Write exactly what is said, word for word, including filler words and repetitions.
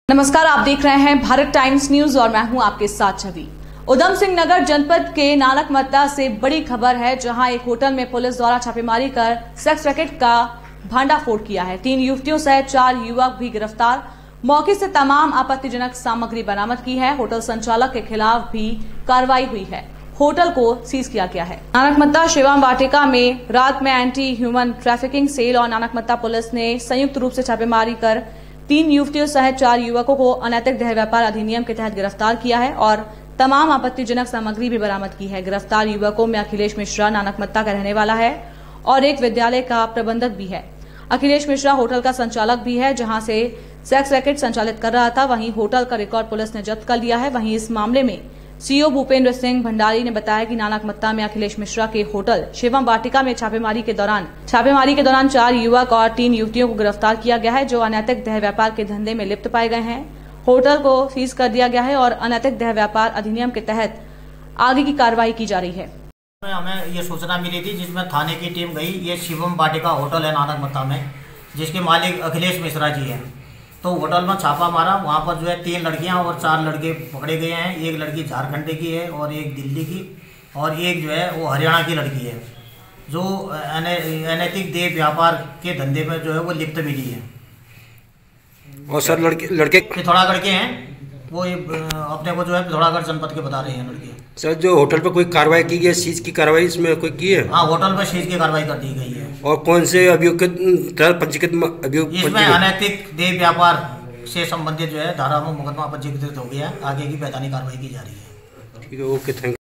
नमस्कार, आप देख रहे हैं भारत टाइम्स न्यूज और मैं हूं आपके साथ छवि। उधम सिंह नगर जनपद के नानकमत्ता से बड़ी खबर है, जहां एक होटल में पुलिस द्वारा छापेमारी कर सेक्स रैकेट का भांडाफोड़ किया है। तीन युवतियों सहित चार युवक भी गिरफ्तार। मौके से तमाम आपत्तिजनक सामग्री बरामद की है। होटल संचालक के खिलाफ भी कार्रवाई हुई है। होटल को सीज किया गया है। नानकमत्ता शिवम वाटिका में रात में एंटी ह्यूमन ट्रैफिकिंग सेल और नानकमत्ता पुलिस ने संयुक्त रूप से छापेमारी कर तीन युवतियों सहित चार युवकों को अनैतिक देह व्यापार अधिनियम के तहत गिरफ्तार किया है और तमाम आपत्तिजनक सामग्री भी बरामद की है। गिरफ्तार युवकों में अखिलेश मिश्रा नानकमत्ता का रहने वाला है और एक विद्यालय का प्रबंधक भी है। अखिलेश मिश्रा होटल का संचालक भी है, जहां से सेक्स रैकेट संचालित कर रहा था। वहीं होटल का रिकॉर्ड पुलिस ने जब्त कर लिया है। वहीं इस मामले में सीओ भूपेंद्र सिंह भंडारी ने बताया कि नानकमत्ता में अखिलेश मिश्रा के होटल शिवम वाटिका में छापेमारी के दौरान छापेमारी के दौरान चार युवक और तीन युवतियों को गिरफ्तार किया गया है, जो अनैतिक देह व्यापार के धंधे में लिप्त पाए गए हैं। होटल को सीज कर दिया गया है और अनैतिक देह व्यापार अधिनियम के तहत आगे की कार्रवाई की जा रही है। हमें ये सूचना मिली थी, जिसमें थाने की टीम गई। ये शिवम वाटिका होटल है नानकमत्ता में, जिसके मालिक अखिलेश मिश्रा जी हैं। तो होटल में छापा मारा, वहाँ पर जो है तीन लड़कियाँ और चार लड़के पकड़े गए हैं। एक लड़की झारखंड की है और एक दिल्ली की और एक जो है वो हरियाणा की लड़की है, जो अनैतिक देह व्यापार के धंधे में जो है वो लिप्त मिली है। और सर लड़के लड़के पिथौरागढ़ के हैं, वो अपने को जो है पिथौरागढ़ जनपद के बता रहे हैं लड़के। सर जो होटल पर कोई कार्रवाई की गई, सीज की कार्रवाई इसमें कोई की है? हाँ, होटल पर सीज की कार्रवाई कर दी गई है। और कौन से अभियोग के तहत पंजीकृत अभियोग? इसमें अनैतिक देह व्यापार से संबंधित जो है धारा में मुकदमा पंजीकृत हो गया। आगे की वैधानिक कार्रवाई की जा रही है। ठीक है, ओके, थैंक यू।